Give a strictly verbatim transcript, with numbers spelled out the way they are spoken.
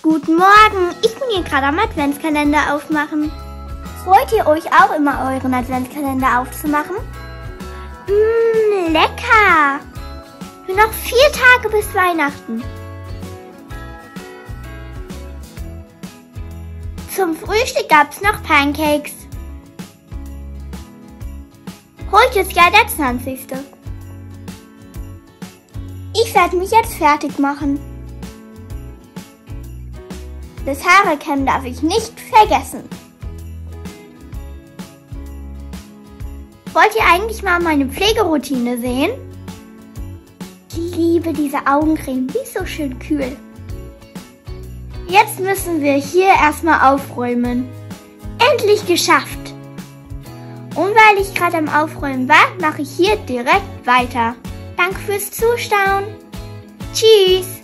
Guten Morgen, ich bin hier gerade am Adventskalender aufmachen. Freut ihr euch auch immer, euren Adventskalender aufzumachen? Mmm, lecker! Nur noch vier Tage bis Weihnachten. Zum Frühstück gab's noch Pancakes. Heute ist ja der zwanzigste Ich werde mich jetzt fertig machen. Das Haare kämmen darf ich nicht vergessen. Wollt ihr eigentlich mal meine Pflegeroutine sehen? Ich liebe diese Augencreme, die ist so schön kühl. Jetzt müssen wir hier erstmal aufräumen. Endlich geschafft! Und weil ich gerade am Aufräumen war, mache ich hier direkt weiter. Danke fürs Zuschauen. Tschüss!